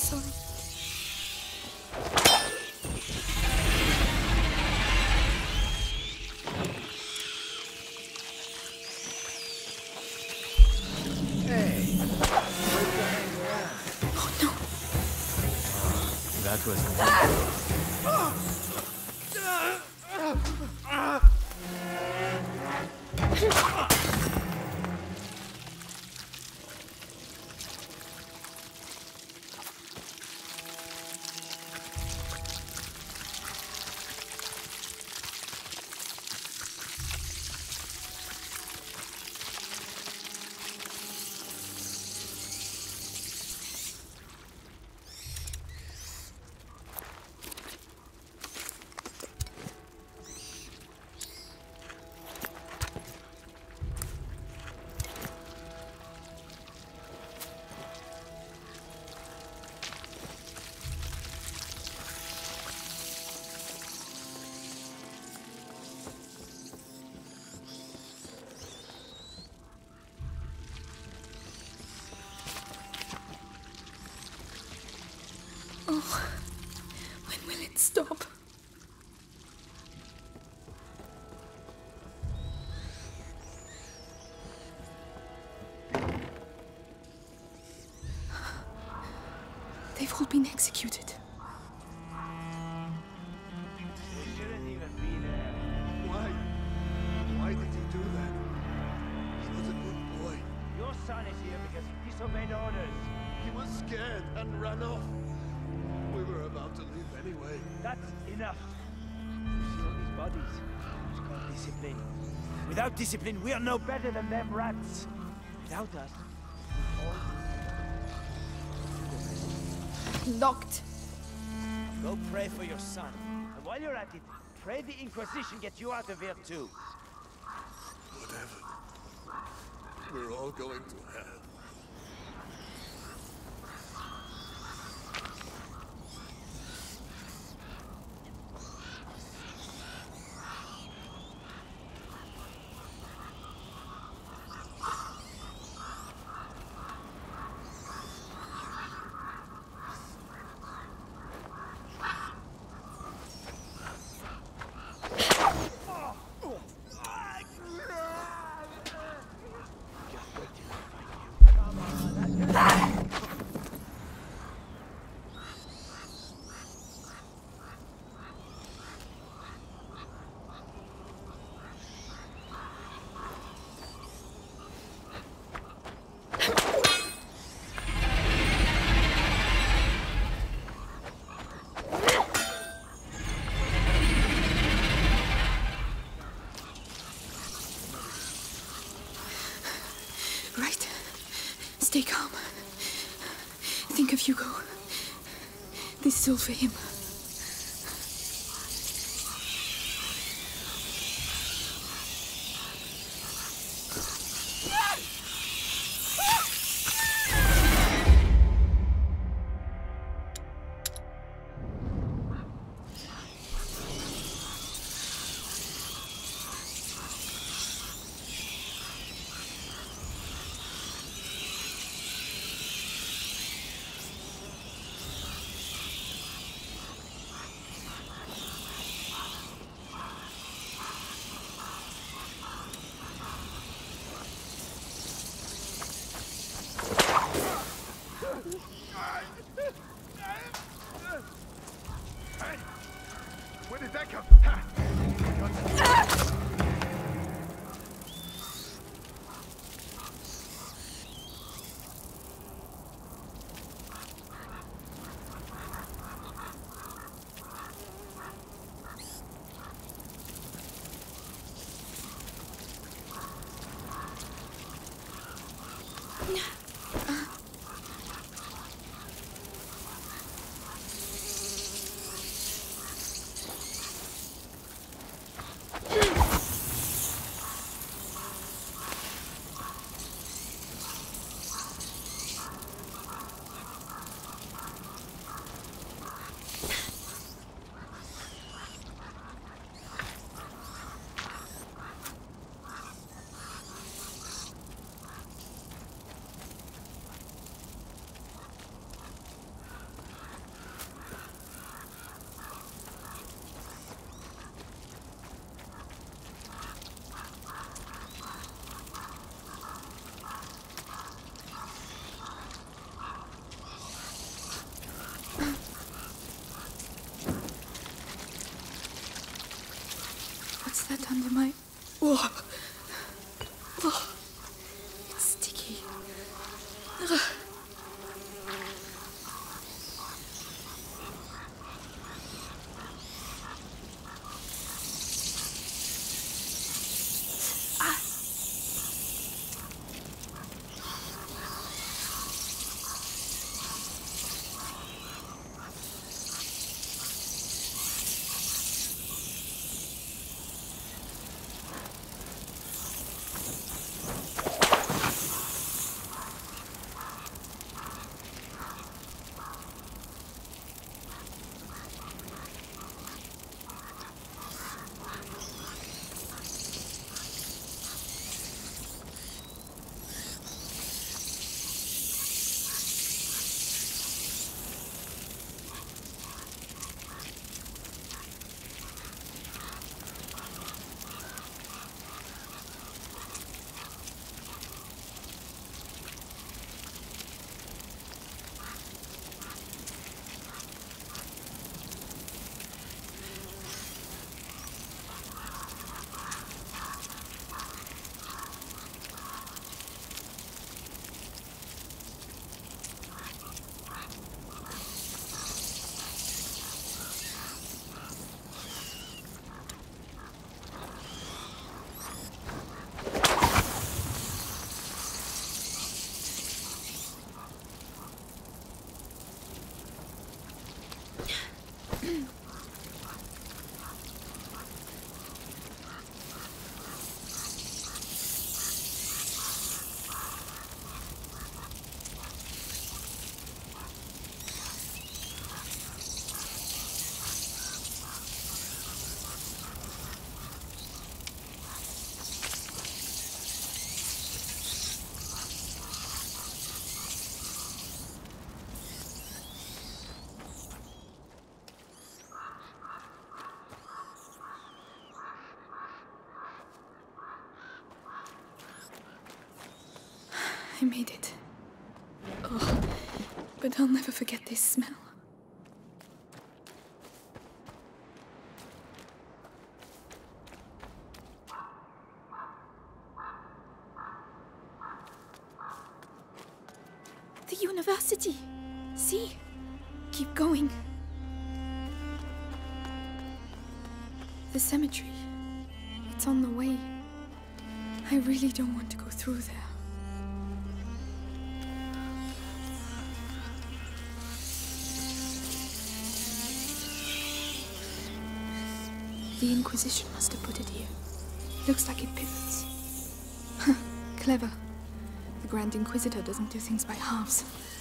sorry. Hey, where'd you hang around? Oh no! That was Oh, when will it stop? They've all been executed. He shouldn't even be there. Why? Why did he do that? He was a good boy. Your son is here because he disobeyed orders. He was scared and ran off. We were about to leave anyway. That's enough. You see all these bodies? It's called discipline. Without discipline, we are no better than them rats. Without us, all Locked. go pray for your son. And while you're at it, pray the Inquisition gets you out of here too. Whatever. We're all going to hell. Right. Stay calm. Think of Hugo. This is all for him. Where did that come? under my... Whoa. Oh, it's sticky. Ugh. I made it. Oh, but I'll never forget this smell. The university. See? Keep going. The cemetery. It's on the way. I really don't want to go through there. The Inquisition must have put it here. Looks like it pivots. Huh, clever. The Grand Inquisitor doesn't do things by halves.